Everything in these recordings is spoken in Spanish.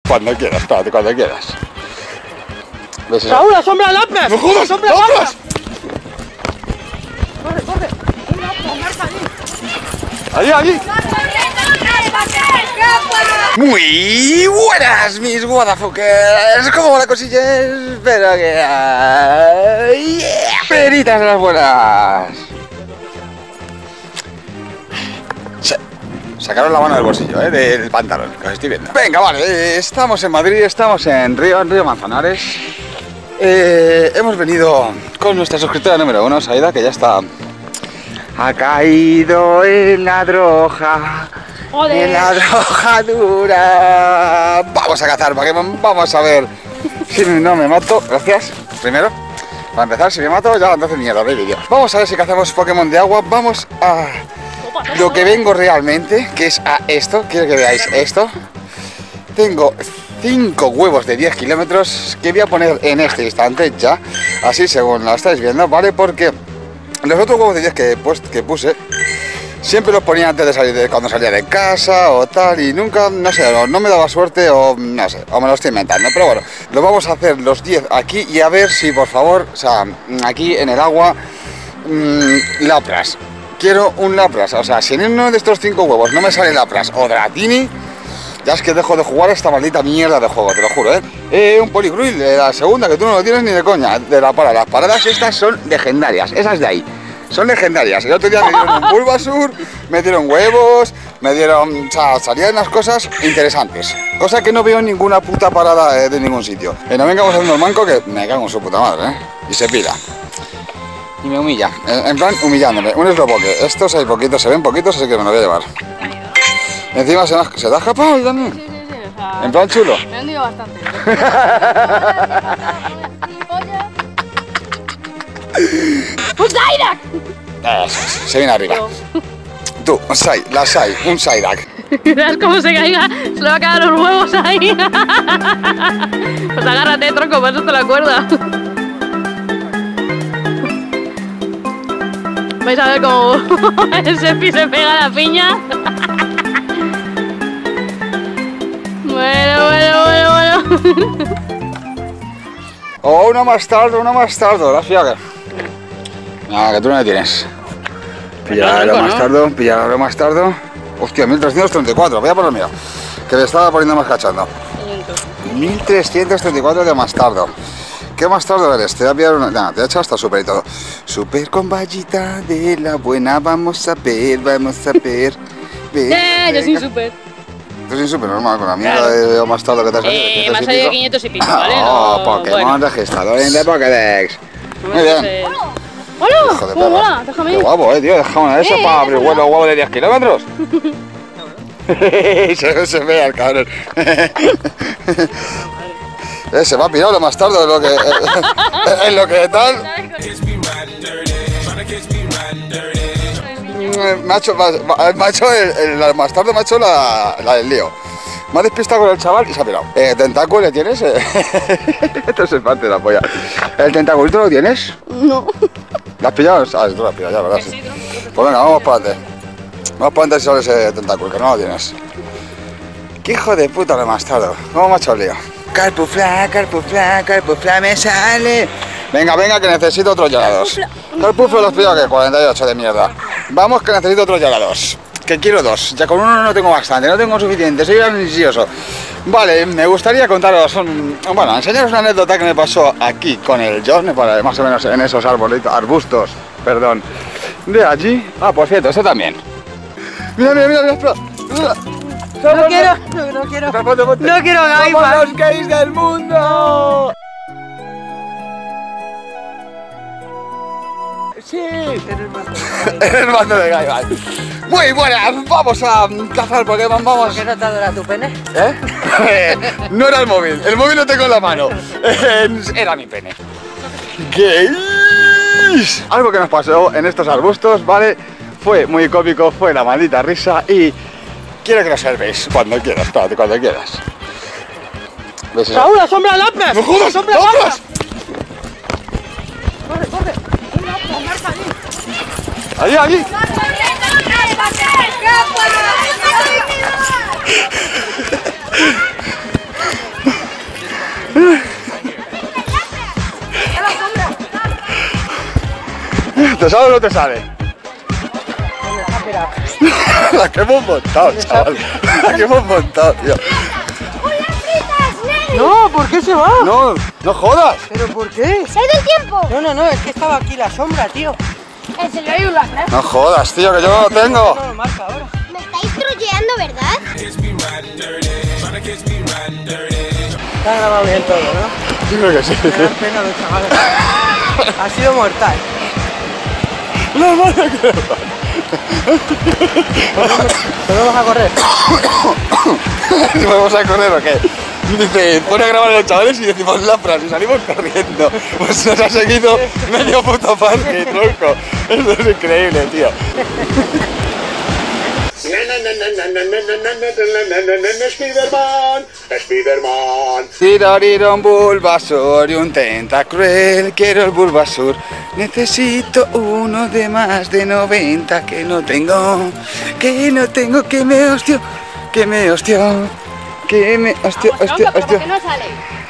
Cuando quieras, espérate, cuando quieras. ¿Ves eso? ¡Raúl, la sombra lapras! ¡No jodas! ¡Sombra lapras! ¡Corre, corre! ¡Allí! Muy buenas, mis guadafuckers. ¿Cómo va la cosilla? Espero que... ¡Peritas de las buenas! Sacaron la mano del bolsillo, del pantalón, que os estoy viendo. Venga, vale, estamos en Madrid, estamos en Río Manzanares. Hemos venido con nuestra suscriptora número 1, Saida, que ya está... Ha caído en la droga. ¡Joder! En la droga dura. Vamos a cazar Pokémon, vamos a ver si no me mato. Gracias, primero. Para empezar, si me mato, ya entonces mierda de vídeo. Vamos a ver si cazamos Pokémon de agua. Vamos a... lo que vengo realmente, que es a esto. Quiero que veáis esto. Tengo 5 huevos de 10 kilómetros que voy a poner en este instante ya. Así según lo estáis viendo, ¿vale? Porque los otros huevos de 10 que puse siempre los ponía antes de salir, cuando salía de casa o tal, y nunca, no sé, no me daba suerte o no sé, o me lo estoy inventando. Pero bueno, lo vamos a hacer los 10 aquí y a ver si por favor, o sea, aquí en el agua, Lapras. Quiero un Lapras, o sea, si en uno de estos 5 huevos no me sale Lapras o Dratini, ya es que dejo de jugar esta maldita mierda de juego, te lo juro, un Poligruil, la segunda, que tú no lo tienes ni de coña, de la parada. Las paradas estas son legendarias, esas de ahí, son legendarias. El otro día me dieron un Bulbasur, me dieron huevos, me dieron, o sea, salían las cosas interesantes. Cosa que no veo en ninguna puta parada de ningún sitio. No vengamos haciendo el manco que me cago en su puta madre, y se pira. Y me humilla, en plan humillándome. Un Slowpoke, estos hay poquitos, se ven poquitos, así que me lo voy a llevar. Encima se te ha escapado también. Sí, o sea, en plan chulo. me han hundido bastante. ¡Un Psyduck! Eso, se viene arriba. Tú, un Psyduck. ¿Sabes cómo se caiga? Se le va a quedar los huevos ahí. Pues agárrate, tronco, para eso te la cuerda. Vais a ver cómo el Sepi se pega la piña. Bueno. Oh, una más tarde, gracias. Nada, que tú no le tienes. Pillarlo más tarde. Hostia, 1334, voy a por el mío. Que le estaba poniendo más cachando. 1334 de Mastardo. ¿Qué Mastardo eres? Te voy a pillar una... No, te he hecho hasta super y todo. Super con vallita de la buena, vamos a ver. Yo soy super. Tú soy súper normal con la mierda de Mastardo que te has salido. Me ha salido 500 y pico, ¿vale? Oh, Pokémon registrador en de Pokédex. Muy bien. ¡Hola! Hijo de ¿Cómo perra. mola? Déjame Qué ir. guapo, tío. Déjame eso para abrir huevo de 10 kilómetros. se ve al cabrón. Se va a pirar lo más tarde en lo que tal. Macho, el más tarde me ha hecho la del lío. Me ha despistado con el chaval y se ha pirado. ¿Tentáculo le tienes? Esto se parte de la polla. ¿El tentaculito lo tienes? No. ¿Lo has pillado? Ah, tú lo has pillado ya, ¿verdad? Sí. Pues venga, vamos para adelante. Vamos para adelante si sale ese tentáculo, que no lo tienes. ¡Qué hijo de puta lo más tarde! ¿Cómo me ha hecho el lío? Carpufla, me sale. Venga, que necesito otros Gyarados. Carpufla los pillo que 48 de mierda. Vamos, que necesito otros Gyarados. Que quiero 2. Ya con uno no tengo bastante, no tengo suficiente, soy ansioso. Vale, me gustaría contaros, enseñaros una anécdota que me pasó aquí con el John, más o menos en esos arbustos, de allí. Ah, por cierto, ese también. Mira, espera. No quiero ¡Somos los gays del mundo! Sí, eres mando de gay, vale. Muy buenas, vamos a cazar Pokémon, vamos. ¿Por qué no te adora tu pene? No era el móvil lo tengo en la mano. Era mi pene. Gays. Algo que nos pasó en estos arbustos, ¿vale? Fue muy cómico, fue la maldita risa y quiero que lo observéis cuando quieras, espérate, cuando quieras. ¿Ves eso? ¡Raúl, la sombra lapras! ¡No jodas! ¡Sombra lapras! ¡Corre! ¡Allí! ¿Te sale o no te sale? La que hemos montado, chaval. La que hemos montado, tío. No, ¿por qué se va? No, no jodas. ¿Pero por qué? ¡Se ha ido el tiempo! No, es que estaba aquí la sombra, tío. Se lo iba a hacer. No jodas, tío, que yo no lo tengo. No lo marca ahora. Me estáis trolleando, ¿verdad? Está grabado bien todo, ¿no? Yo creo que sí. Me dan pena los chavales. Ha sido mortal. La madre que... ¿Podemos a correr? ¿Vamos a correr o qué? Dice, pone a grabar a los chavales y decimos la frase y salimos corriendo. Pues nos ha seguido medio puto parque, tronco. Eso es increíble, tío. Spiderman, Spiderman. Tirarir un Bulbasaur y un Tentacruel. Quiero el Bulbasaur. Necesito uno de más de 90 que no tengo. Que no tengo, que me hostio. Que me hostio. Que me hostio, hostio, hostio. ¿Por qué no sale?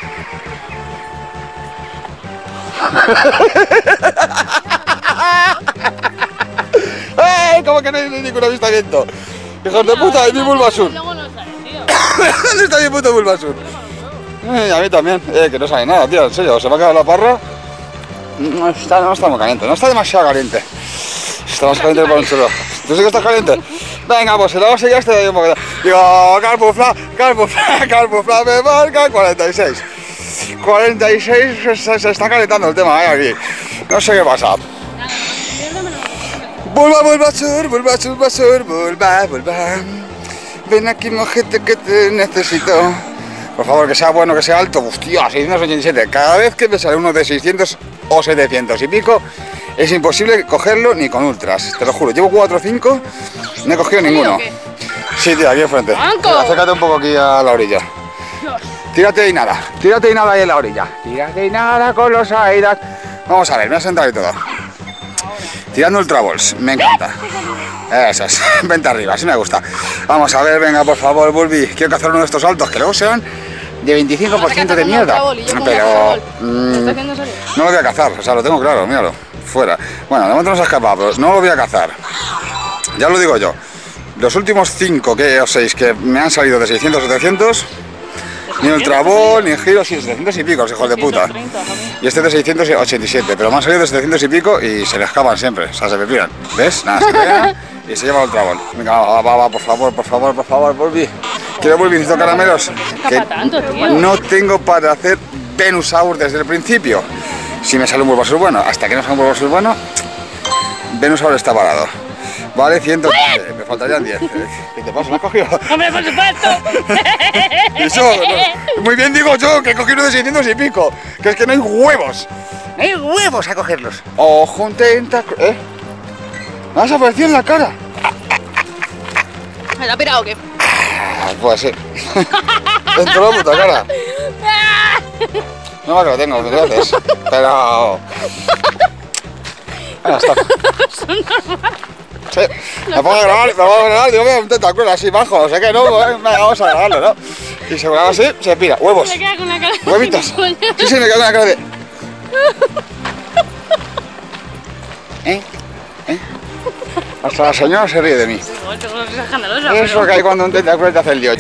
¡Ay! Como que no hay ningún avistamiento. Hijos de puta, es mi Bulbasaur. Luego no sale, tío. ¿Dónde está mi puto Bulbasaur? A mí también, que no sabe nada, tío, en serio, se me ha quedado la parra. No está muy caliente, no está demasiado caliente. Está más caliente que para un chulo. ¿Tú sí que estás caliente? Venga, pues si la base ya te doy un poquito. Digo, Carpufla, me marca 46. 46 se está calentando el tema, aquí. No sé qué pasa. Bulbasaur. Ven aquí, mojete, que te necesito. Por favor, que sea bueno, que sea alto. Hostia, 687. Cada vez que me sale uno de 600 o 700 y pico, es imposible cogerlo ni con ultras. Te lo juro, llevo 4 o 5, no he cogido ninguno. ¿O qué? Sí, tío, aquí enfrente. ¡Banco! Acércate un poco aquí a la orilla. Tírate y nada ahí en la orilla. Tírate y nada con los aidas. Vamos a ver, me voy a sentar y todo. Tirando Ultra Balls, me encanta. Eso es, vente arriba, así me gusta. Vamos a ver, venga, por favor, Bulbi. Quiero que hacer uno de estos saltos, que luego sean de 25% de mierda. Pero no lo voy a cazar, o sea, lo tengo claro, míralo, fuera. Bueno, de momento no se ha escapado, pero no lo voy a cazar. Ya lo digo yo. Los últimos 5 o 6 que me han salido de 600 700, ni Ultra Ball, ni Giro, sí, 700 y pico, hijos de puta. Y este de 687, pero me han salido de 700 y pico y se le escapan siempre, o sea, se me piran. ¿Ves? Nada, se pegan y se lleva el Ultra Ball. Venga, va, por favor, Bulbi. Quiero Bulbi, necesito caramelos. Que no tengo para hacer Venusaur desde el principio. Si me sale un Bulbasaur bueno, hasta que no salga un Bulbasaur bueno, Venusaur está parado. Vale, 113, me faltarían 10. ¿Qué te pasa? ¿Me has cogido? ¡Hombre, por supuesto! Eso, no, muy bien digo yo, que he cogido uno de 600 y pico. Que es que no hay huevos. No hay huevos a cogerlos. Ojo, un Tentacruel. ¿Me has aparecido en la cara? ¿Me la ha pirado o qué? Pues sí. Dentro de la puta cara. No, que lo tengo, gracias. Pero... Ya está. Sí, me pongo a grabar, digo, mira, un Tentacruel así bajo, no sé qué, no, vamos a grabarlo, ¿no? Y se graba así, se pira, huevos. Me queda con la cara de Huevitos. Sí, me quedo con la cara de... Hasta la señora se ríe de mí. Es escandalosa, Eso que hay cuando un Tentacruel te hace el lío.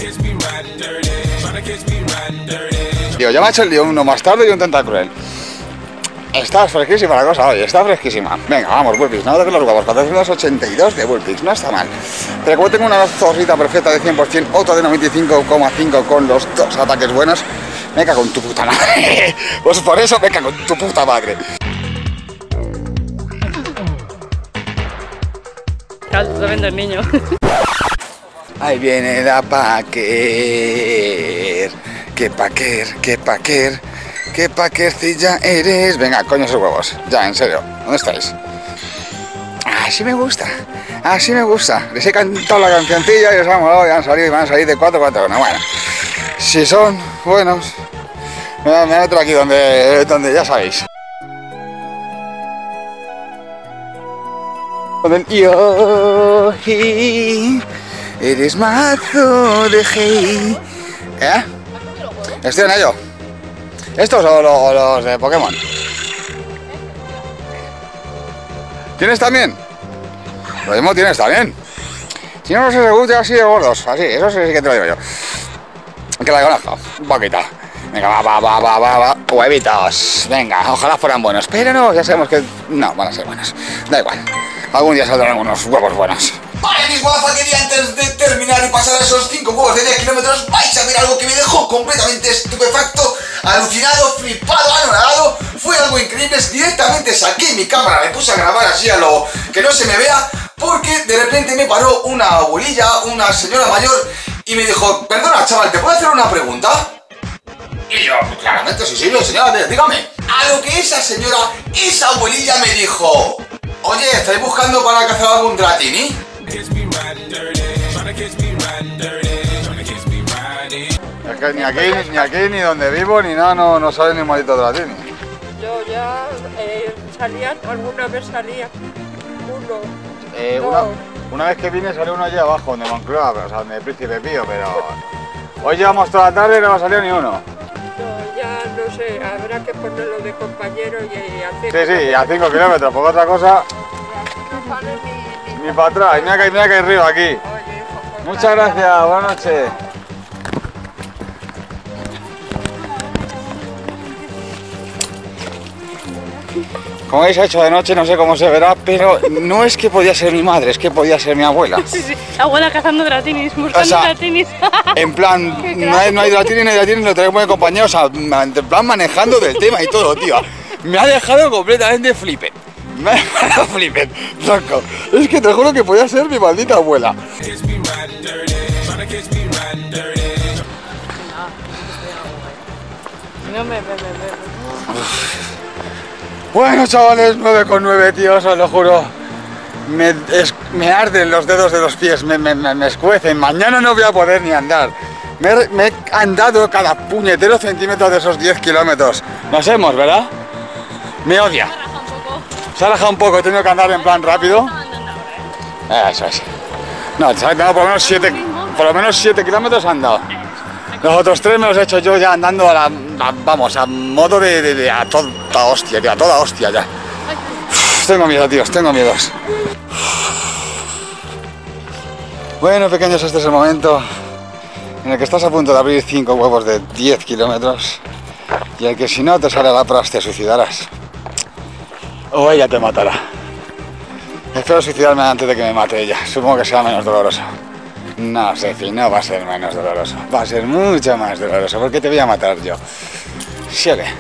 Tío, ya me ha hecho el lío uno más tarde y un Tentacruel. Está fresquísima la cosa hoy, está fresquísima. Venga, vamos, Vulpix, no de los huevos, 482 de Vulpix, no está mal. Pero como tengo una zorrita perfecta de 100%, otra de 95,5 con los dos ataques buenos, me cago en tu puta madre. Pues por eso me cago en tu puta madre. Claro, está viendo el niño. Ahí viene la Packer. Que Packer. ¿Qué paquercilla eres? Venga, coño esos huevos. Ya, en serio. ¿Dónde estáis? Así me gusta. Así me gusta. Les he cantado la cancioncilla y les ha molado y han salido y van a salir de 4 4 1. Bueno, si son buenos, me meto aquí donde ya sabéis. Con el yo, eres mazo de hey. ¿Eh? Estoy en ello. ¿Estos o los de Pokémon? ¿Tienes también? Lo mismo tienes también. Si no, no se gusta así de gordos. Así, eso sí que te lo digo yo. Que la conozco. Un poquito. Venga, va. Huevitos. Venga, ojalá fueran buenos. Pero no, ya sabemos que no van a ser buenos. Da igual. Algún día saldrán unos huevos buenos. Vale, mis guapas, que antes de terminar y pasar a esos 5 huevos de 10 kilómetros vais a ver algo que me dejó completamente estupefacto, alucinado, flipado, anonadado. Fue algo increíble. Directamente saqué mi cámara, me puse a grabar así a lo que no se me vea, porque de repente me paró una abuelilla, una señora mayor, y me dijo: perdona, chaval, ¿te puedo hacer una pregunta? Y yo, claramente, sí, señora, dígame. A lo que esa señora, esa abuelilla me dijo: oye, ¿estáis buscando para cazar algún dratini? Es que ni aquí ni donde vivo ni nada no sale ni un maldito dratini. Yo ya alguna vez salía uno. Una vez que vine salió uno allí abajo, donde Moncloa, o sea, donde Príncipe Pío, pero hoy llevamos toda la tarde y no ha salido ni uno. No, ya no sé, habrá que ponerlo de compañero y hacer... Sí, a 5 kilómetros, porque otra cosa... Ni para atrás, mira que hay río aquí. Oye, hijo, muchas gracias, buenas noches. Como habéis hecho de noche, no sé cómo se verá, pero no es que podía ser mi madre, es que podía ser mi abuela. Sí. Abuela cazando dratinis, buscando, o sea, dratinis. En plan, no hay dratinis, lo tenemos de compañía, o sea, en plan manejando del tema y todo, tío. Me ha dejado completamente flipet. Me ha dejado flipet, loco. Es que te juro que podía ser mi maldita abuela. No me. Bueno, chavales, 9,9, tío, os lo juro. Me arden los dedos de los pies, me escuecen. Mañana no voy a poder ni andar. Me he andado cada puñetero centímetro de esos 10 kilómetros. Nos hemos, ¿verdad? Me odia. Se ha rajado un poco, he tenido que andar en plan rápido. Eso es. No, por lo menos 7 kilómetros he andado. Los otros 3 me los he hecho yo ya andando a modo de a toda hostia, tío, a toda hostia ya. Tengo miedo, tíos, tengo miedos. Bueno, pequeños, este es el momento en el que estás a punto de abrir 5 huevos de 10 kilómetros y el que si no te sale la pras te suicidarás. O ella te matará. Espero suicidarme antes de que me mate ella, supongo que será menos doloroso. No, Sefi, no va a ser menos doloroso, va a ser mucho más doloroso, porque te voy a matar yo. ¿Sí o qué?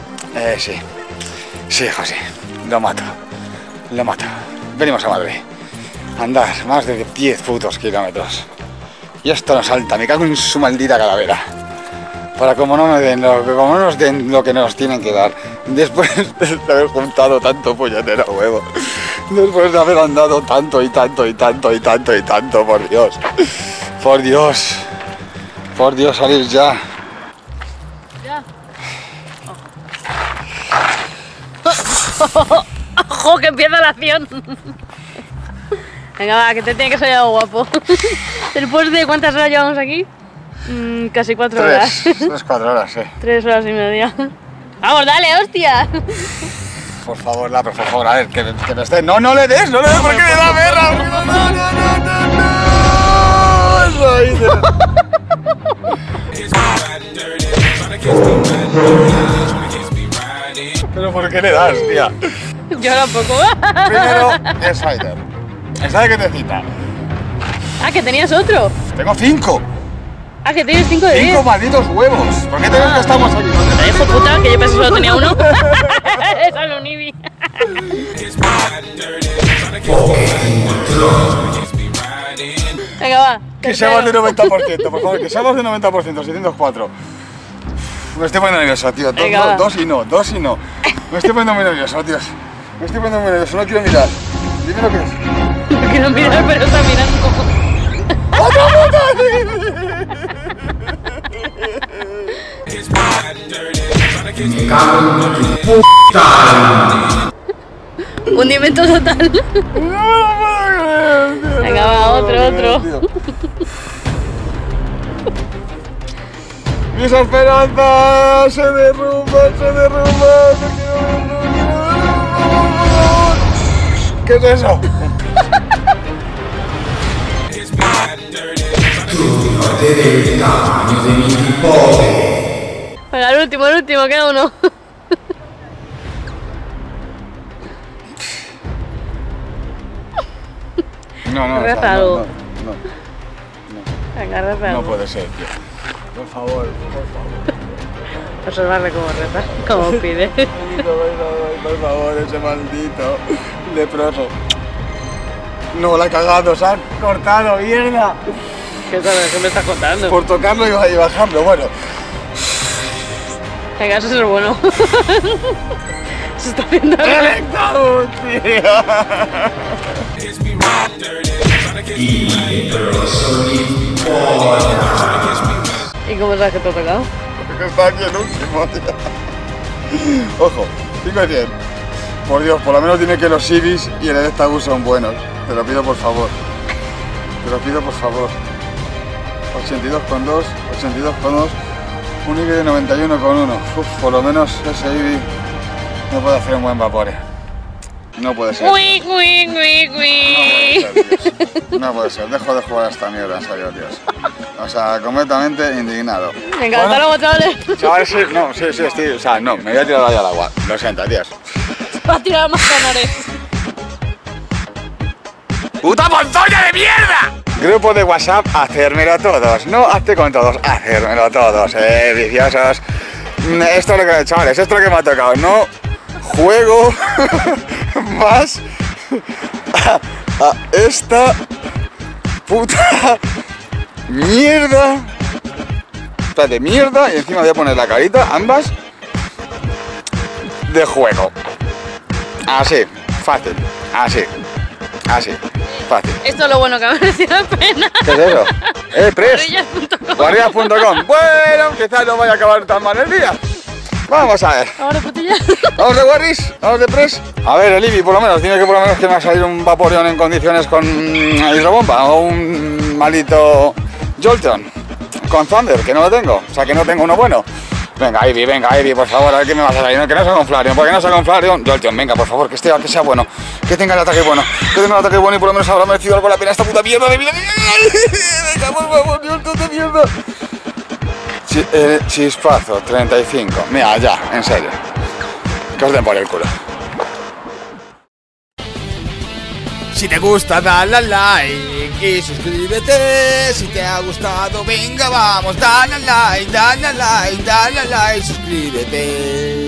Sí, José, lo mato. Venimos a Madrid, andar más de 10 putos kilómetros. Y esto no salta, me cago en su maldita calavera. Para como no nos den lo que nos tienen que dar. Después de haber juntado tanto puñetero huevo. Después de haber andado tanto, por Dios. Por Dios, salir ya. ¡Ojo, que empieza la acción! Venga, va, que te tiene que salir algo guapo. Después de ¿cuántas horas llevamos aquí? Casi 4 horas. 4 horas, sí. 3 horas y media. ¡Vamos, dale, hostia! Por favor, por favor, a ver, que me esté... No le des, porque me da perra. No. Pero ¿por qué le das, tía? Yo tampoco. Primero, es Cider. ¿Esa de qué te cita? Ah, que tenías otro. Tengo 5. Ah, que tienes 5 de 10. 5 malditos huevos. ¿Por qué tenemos que estamos aquí? Hijo puta, que yo pensé que solo tenía uno. Es al Univi. Venga, va. Que sea más de 90%, por favor, que sea más de 90%, 704. Me estoy poniendo nervioso, tío. Dos y no. Me estoy poniendo muy nervioso, tíos. No quiero mirar. Dime lo que es. No quiero mirar, pero está mirando. Hundimiento total. Venga, va, otro. Mis esperanzas se derrumban. ¿Qué es eso? Venga, el último, queda uno. No, Reza algo. no. Venga, reza No algo. puede ser, tío. Por favor. Observarle cómo reza, cómo pide. Por favor, ese maldito leproso. No, la he cagado, se ha cortado, mierda. ¿Qué sabes? ¿Qué me estás contando? Por tocarlo y bajarlo, bueno. Venga, eso es lo bueno. Se está haciendo. ¡Electado, tío! ¿Y cómo sabes que te ha tocado? Porque está aquí el último, tío. Ojo, 5 de 100. Por Dios, por lo menos dime que los Ibis y el Electabuzz son buenos. Te lo pido por favor. Te lo pido por favor. 82,2, 82,2. Un Ibi de 91,1. Uf, por lo menos ese Ibi no puede hacer un buen Vapore. No puede ser. Uy, uy, uy, uy. No puede ser. Dejo de jugar a esta mierda, en serio, Dios. O sea, completamente indignado. Venga, hasta luego, chavales. Chavales, sí, no, sí, estoy, o sea, no, me voy a tirar ahí al agua. Lo siento, tíos. Va a tirar más canales. ¡Puta montoya de mierda! Grupo de WhatsApp, hacérmelo todos. No hazte con todos, hacérmelo todos, viciosos. Esto es lo que, chavales, esto es lo que me ha tocado. No juego más a esta puta mierda. De mierda, y encima voy a poner la carita, ambas, de juego. Así, fácil, así, fácil. Esto es lo bueno que me mereció la pena. ¿Qué es eso? Press. Guarrillas.com. Guarrillas.com. Bueno, quizás no vaya a acabar tan mal el día. Vamos a ver. Ahora putilla. Vamos de Warris, vamos de Press. A ver, el Ibi, por lo menos, dime que por lo menos que me va a salir un Vaporeon en condiciones con hidrobomba o un malito Jolteon con Thunder, que no lo tengo, o sea que no tengo uno bueno. Venga, Ibi, por favor, a ver qué me vas a salir. Que no sea con Flareon, porque no sea con Flareon. Jolteon, venga, por favor, que sea bueno. Que tenga el ataque bueno. Que tenga el ataque bueno y por lo menos habrá merecido algo la pena esta puta mierda de vida. Venga, por favor, Jolteon de mierda. Chispazo, 35. Mira, ya, en serio. Que os den por el culo. Si te gusta, dale al like y suscríbete. Si te ha gustado, venga, vamos, dale al like, suscríbete.